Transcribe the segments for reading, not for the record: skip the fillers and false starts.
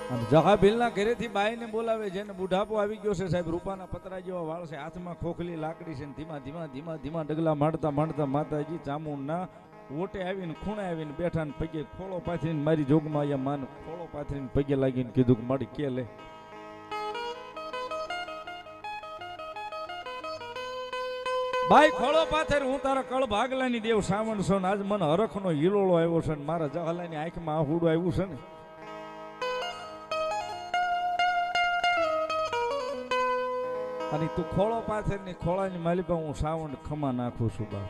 અને જહાભીલના ઘરેથી બાઈને બોલાવે, જેને બુઢાપો આવી ગયો છે સાહેબ, રૂપાના પતરા જેવા વાળ છે, હાથમાં ખોખલી લાકડી છે, ધીમા ધીમા ધીમા ધીમા ડગલા માંડતા માંડતા માતાજી ચામુંડના ઓટે આવીને ખૂણે આવીને બેઠા ને પગે ખોળો પાથરીને મારી જોગમાં અહીંયા માન ખોળો પાથરીને પગે લાગીને કીધું કે મારી કે લે ભાઈ ખોળો પાથર, હું તારા કળ ભાગલાની દેવ સાવણ છો ને આજ મને હરખનો હિલોળો આવ્યો છે ને મારા જહલાની આંખમાં આહુડું આવ્યું છે ને, અને તું ખોળો પાથર ની ખોળાની માલિપા હું સાવણ ખમા નાખું છું બા.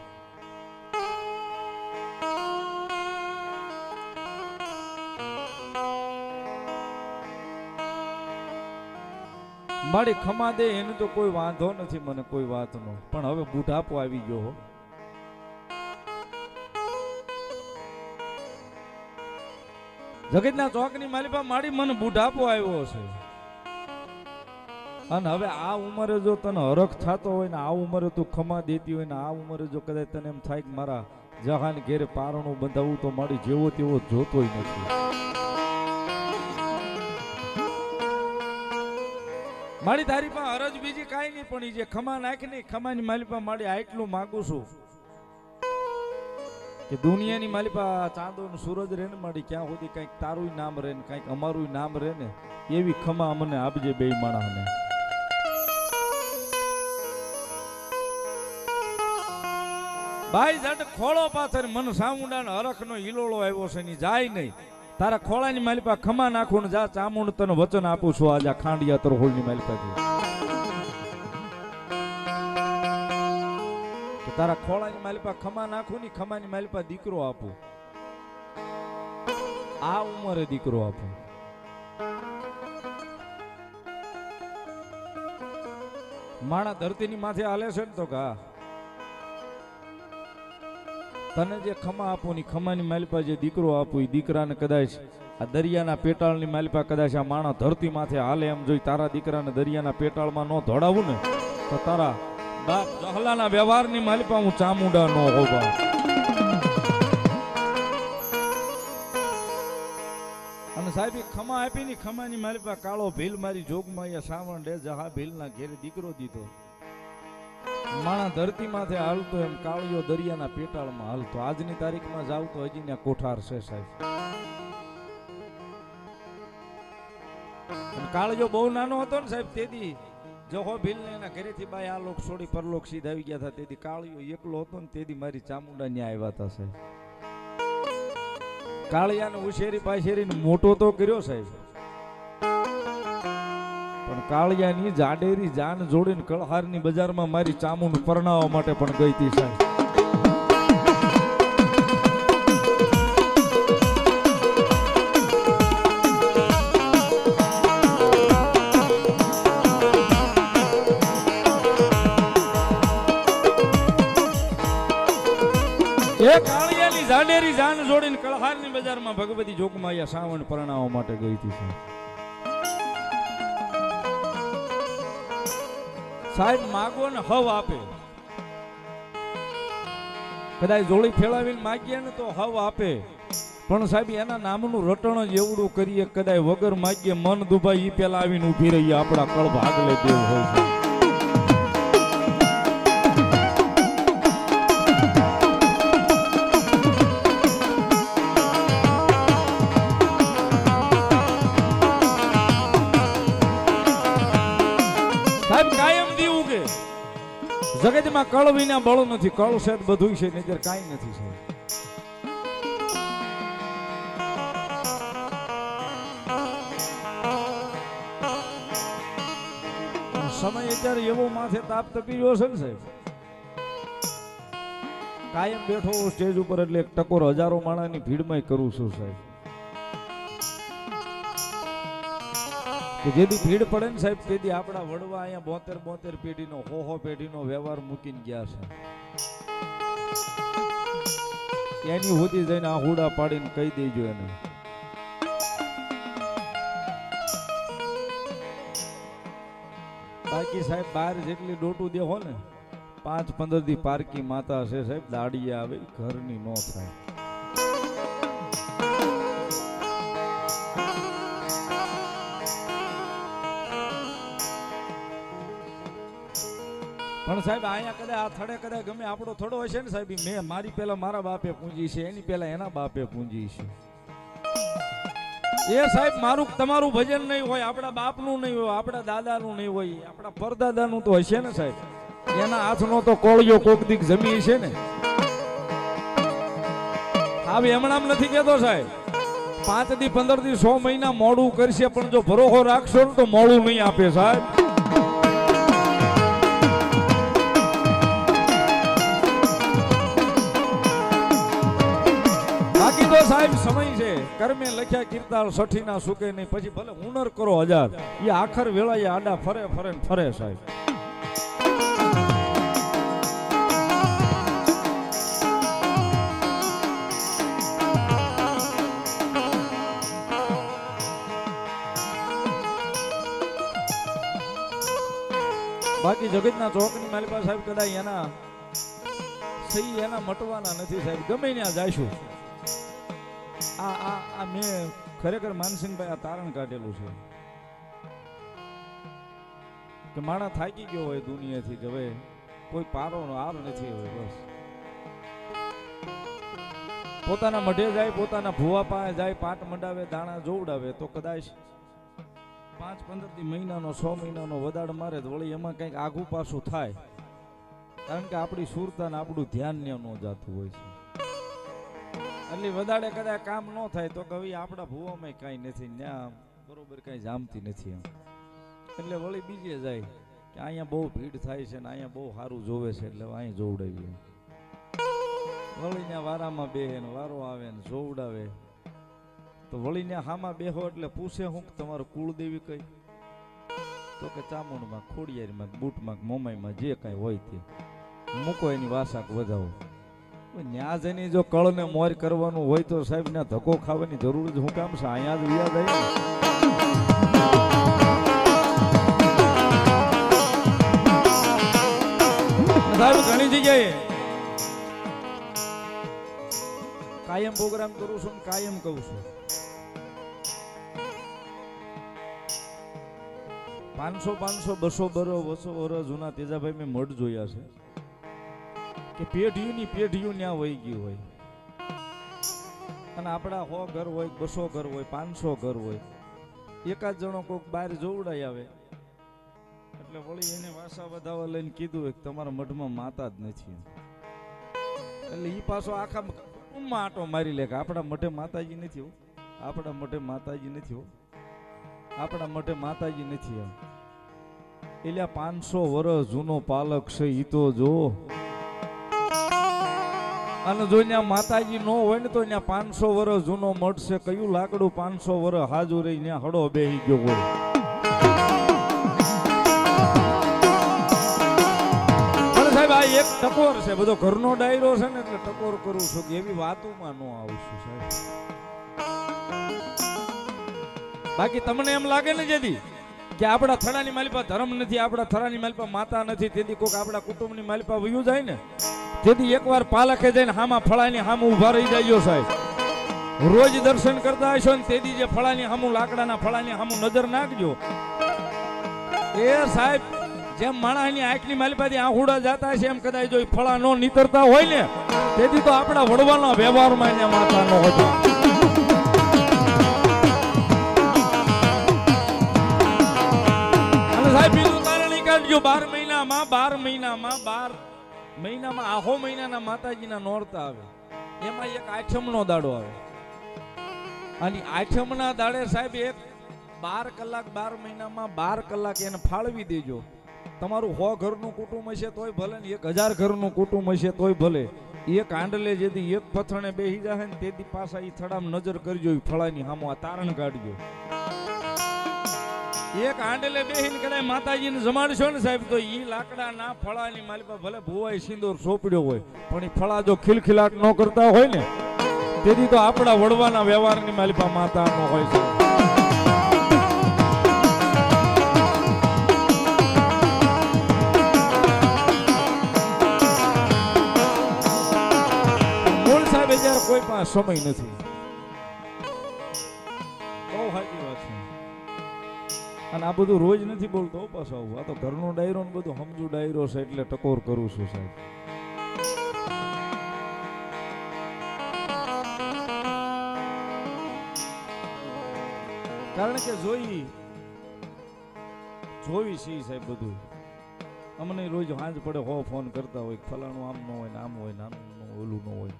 મારી ખમા દે એનું તો કોઈ વાંધો નથી મને કોઈ વાતનો, પણ હવે બુઢાપો આવી ગયો. જગતના ચોકની માલિપા મારી મને બુઢાપો આવ્યો છે, અને હવે આ ઉંમરે જો તને હરખ થતો હોય ને, આ ઉંમરે તું ખમા દેતી હોય ને, આ ઉંમરે જો કદાચ તને એમ થાય કે મારા જહાન ઘેરે પારણું બંધાવું તો મારી જેવો તેવો જોતોય નથી. મારી તારી પાસે અરજ બીજી કાંઈ નહીં, પણ જે ખમા નાખ નહીં, ખમાની માલિપા મારી આટલું માગું છું કે દુનિયાની માલિપા ચાંદો ને સૂરજ રહે ને મારી, ક્યાં સુધી કંઈક તારું નામ રહે ને કંઈક અમારું નામ રહે ને, એવી ખમા અમને આપજે બે માણસને. ભાઈ જટ ખોળો પાથર, મન સામુંડા હરખનો હિલોળો આવ્યો છે ની જાય નહીં, તારા ખોળાની માલિપા ખમા નાખું ને જા ચામુંડ તને વચન આપું છું આજે ખાંડિયા તરહોળની માલિપાથી, તારા ખોળાની માલિપા ખમા નાખું ની ખમાની માલિપા દીકરો આપું, આ ઉંમરે દીકરો આપું. માણા ધરતીની માથે હાલે છે ને તો કા તને જે ખમા આપું ની ખમાની માલિપા જે દીકરો આપું, એ દીકરાને કદાચ આ દરિયાના પેટાળની માલિપા કદાચ આ માણા ધરતી માથે હાલે એમ જોઈ તારા દીકરાને દરિયાના પેટાળમાં ન ધોડાવું ને તો તારા બાપ જહલાના વ્યવહારની માલિપા હું ચામુંડા નો હોવા. અને સાહેબ ખમા આપી ની ખમાની માલિપા કાળો ભીલ મારી જોગમાં અહીંયા સાવણ ડે જહા ભીલના ઘેરે દીકરો દીધો. માણા ધરતી માથે હાલતો એમ કાળિયો દરિયાના પેટાળમાં હાલતો. આજની તારીખમાં જાવ તો હજી ત્યાં કોઠાર છે સાહેબ. કાળિયો બહુ નાનો હતો ને સાહેબ, તેથી જહો ભીલ ને એના ઘરેથી બાય આ લોક છોડી પરલોક સીધ આવી ગયા હતા, તેથી કાળિયો એકલો હતો ને તેથી મારી ચામુંડા ન્યા આવ્યા હતા સાહેબ. કાળિયાને ઉછેરી પાછેરીને મોટો તો કર્યો સાહેબ, પણ કાળિયાની જાડેરી જાન જોડીને કળહારની બજારમાં મારી ચામુંડ પરણાવવા માટે પણ ગઈ હતી સાહેબ. એ કાળિયાની જાડેરી જાન જોડીને કળહારની બજારમાં ભગવતી જોગમાયા સાવણ પરણાવવા માટે ગઈ હતી સાહેબ. માગો ને હવ આપે, કદાચ જોડી ફેલાવીને માગીએ ને તો હવ આપે, પણ સાહેબ એના નામનું રટણ જ એવડું કરીએ કદાચ વગર માગીએ મન દુભાઈ ઈ પેલા આવીને ઉભી રહી આપણા કળ ભાગલે દેવ હોય છે. જગતમાં કળ વિના બળ નથી, કળ છે બધું છે, નજર કાંઈ નથી છે. સમય અત્યારે એવો માથે તાપ તપી રહ્યો છે ને સાહેબ, કાયમ બેઠો સ્ટેજ ઉપર એટલે એક ટકોર હજારો માણસની ભીડમાં કરું છું સાહેબ, કે જેથી ભીડ પડે ને સાહેબ તેથી આપણા વડવા અહીંયા 72 પેઢીનો હો પેઢીનો વ્યવહાર મૂકીને ગયા છે. એની હોતી જઈને આ હુડા પાડીને કહી દેજો એને. બાકી સાહેબ બહાર જેટલી ડોટું દેહો ને 5-15 દી પારકી માતા છે સાહેબ, દાડીએ આવે ઘરની નો થાય. પણ સાહેબ અહીંયા કદાચ આ થડે કદાચ ગમે આપણો થડો હશે ને સાહેબ, મેં મારી પેલા મારા બાપે પૂંજી છે, એની પેલા એના બાપે પૂંજી છે. એ સાહેબ મારું તમારું ભજન નહીં હોય, આપણા બાપનું નહીં હોય, આપણા દાદાનું નહીં હોય, આપણા પરદાદાનું તો હશે ને સાહેબ. એના હાથનો તો કોળિયો કોક દીક જમી છે ને. હવે એમણામ નથી કેતો સાહેબ, 5 દી 15 દી 100 મહિના મોડું કરશે, પણ જો ભરોસો રાખશો ને તો મોડું નહીં આપે સાહેબ. બાકી તો સાહેબ સમય છે, કર્મે લખ્યા કીર્તાલ સઠીના સુકે નહીં, પછી ભલે હુનર કરો 1000, એ આખર વેળાએ આડા ફરે ફરે ને ફરે સાહેબ. બાકી જગતના ચોકની માલિકા સાહેબ કદાચ એના સહી એના મટવાના નથી સાહેબ, ગમે ત્યાં જાયશું. આ મેં ખરેખર માનસિંહભાઈ આ તારણ કાઢેલું છે કે માણસ થાકી ગયો હોય દુનિયાથી, કે હવે કોઈ પારો આર નથી હોય, બસ પોતાના મઢે જાય, પોતાના ભુવા પાસે જાય, પાટ મંડાવે, દાણા જોવડાવે, તો કદાચ 5-15 દી મહિનાનો 100 મહિનાનો વદાડ મારે તો વળી એમાં કંઈક આઘું પાછું થાય, કારણ કે આપણી સુરતા ને આપણું ધ્યાન ન જાતું હોય છે. એટલે વદાડે કદાચ કામ ન થાય તો કે આપણા ભૂવામાં કાંઈ નથી, ત્યાં બરોબર કાંઈ જામતી નથી, એટલે વળી બીજે જાય કે અહીંયા બહુ ભીડ થાય છે ને અહીંયા બહુ સારું જોવે છે, એટલે અહીં જોવડાવીએ. વળી ત્યાં વારામાં બેહે ને વારો આવે ને જોવડાવે, તો વળી ત્યાં હામાં બેહો એટલે પૂછે હું તમારું કુળદેવી કઈ, તો કે ચામુંડમાં, ખોડિયારીમાં, બૂટમાં, મોમાઈમાં જે કાંઈ હોય તે મૂકો, એની વાસાક વધાવો. ન્યા જઈને જો કળને મોર કરવાનું હોય તો સાહેબ ને ધક્કો ખાવાની જરૂર જ હું કામ છે, અહીંયા જ વ્યા જાય. સાહેબ ઘણી જગ્યાએ કાયમ પ્રોગ્રામ કરું છું, કાયમ કહું છું, 500, 200 વર્ષ જૂના તેજાભાઈ મેં મઢ જોયા છે કે પેઢીઓની પેઢીઓ ત્યાં વહી ગઈ હોય, અને આપણા 100 ઘર હોય, 200 ઘર હોય, 500 ઘર હોય, એકાદ જણો કોઈક બહાર જોવડાઈ આવે એટલે વળી એને વાસા વધાવા લઈને કીધું કે તમારા મઢમાં માતા જ નથી, એટલે ઈ પાછો આખા કુટુંબમાં આટો મારી લે કે આપણા મઢે માતાજી નથી, આપણા મઢે માતાજી નથી, આપણા મઢે માતાજી નથી. એટલે 500 વર્ષ જૂનો પાલક છે ઈ તો જો, અને જો ત્યાં માતાજી ન હોય ને તો ત્યાં 500 વર્ષ જૂનો મઠ છે, કયું લાકડું 500 વર્ષ હાજુ રહી ત્યાં હડો બેહી ગયો હોય. પણ સાહેબ આ એક ટકોર છે, બધો ઘરનો ડાયરો છે ને, એટલે ટકોર કરું છું કે એવી વાતોમાં ન આવશું સાહેબ. બાકી તમને એમ લાગે ને જેથી કે આપણા થડાની માલિપા ધર્મ નથી, આપણા થડાની માલિપા માતા નથી, તેથી કોઈક આપણા કુટુંબની માલિપા વયું જાય ને, તેથી એકવાર પાલખે જઈને હામાં ફળાની હામું ઉભા રહી જાય સાહેબ. રોજ દર્શન કરતા હશો ને તેથી જે ફળાની હામું, લાકડાના ફળાની હામું નજર નાખજો. એ સાહેબ જેમ માણસની આંખની માલિપાથી આહુડા જાતા છે, એમ કદાચ જો ફળા નો નીતરતા હોય ને, તેથી તો આપણા વડવાના વ્યવહારમાં એને માતા નો હતો. અને સાહેબ બીજું કારણ ઈ કાઢજો, 12 મહિનામાં આહો મહિનાના માતાજીના નોરતા આવે, એમાં એક આઠમનો દાડો આવે, અને આઠમના દાડે સાહેબ એક 12 કલાક 12 મહિનામાં 12 કલાક એને ફાળવી દેજો. તમારું 100 ઘરનું કુટુંબ હશે તોય ભલે ને 1000 ઘરનું કુટુંબ હશે તોય ભલે, એક આંડલે જેથી એક પથણે બેહી જાય ને તેથી પાછા ઈ થડામ નજર કરજો, ફળાની સામો આ તારણ કાઢજો. એક આંડલે બેહીને કદાચ માતાજીને જમાડશો ને સાહેબ, તો ઈ લાકડાના ફળાની માલિપા ભલે ભુવાઈ સિંદૂર સોંપડ્યો હોય, પણ ઈ ફળા જો ખિલખિલાટ ન કરતા હોય ને, તેથી તો આપણા વડવાના વ્યવહારની માલિપા માતા નો હોય છે. મૂળ સાહેબ જ્યારે કોઈ પાસે સમય નથી, બહુ સાચી વાત છે. અને આ બધું રોજ નથી બોલતો પાછો આવું. આ તો ઘરનો ડાયરો ને બધું સમજુ ડાયરો છે એટલે ટકોર કરું છું સાહેબ. કારણ કે જોવી સી સાહેબ બધું. અમને રોજ હાંજ પડે હો ફોન કરતા હોય ફલાણું આમ ન હોય ને આમ હોય ને આમ ઓલું ન હોય.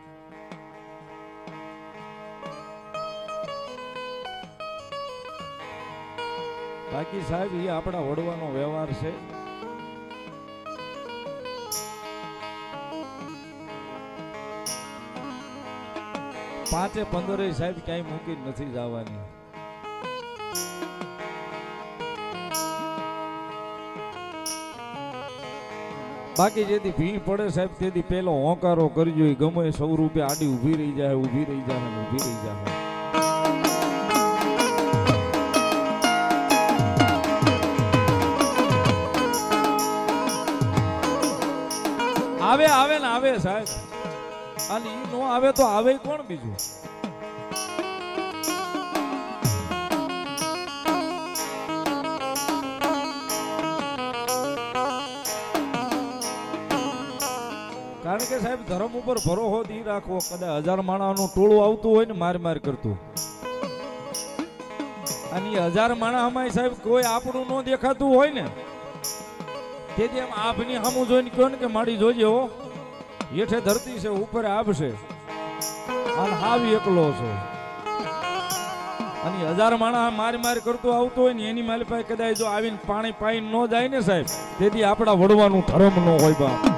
બાકી સાહેબ એ આપણા વડવાનો વ્યવહાર છે. પાંચે 15 સાહેબ ક્યાંય મૂકી નથી જવાની. બાકી જેથી ભીણ પડે સાહેબ તેથી પેલો હોંકારો કરજો. ગમે 100 રૂપિયા આડી ઊભી રહી જાય ઊભી રહી જાય ઊભી રહી જાય. આવે આવે ને આવે સાહેબ. અને ઈ નો આવે તો આવે કોણ બીજું. કારણ કે સાહેબ ધર્મ ઉપર ભરોસો દી રાખવો. કદાચ 1000 માણાનું ટોળું આવતું હોય ને માર કરતું, અને 1000 માણામાં સાહેબ કોઈ આપણું ન દેખાતું હોય ને તેથી એમ આભની સામું જોઈને કહો ને કે માડી જોજે હો હેઠે ધરતી છે ઉપર આભ છે અને હાવ એકલો છે. અને 1000 માણા માર કરતું આવતું હોય ને એની માલ પાસે કદાચ જો આવીને પાણી પાઈ ન જાય ને સાહેબ તેથી આપણા વડવાનું ધર્મ ન હોય બા.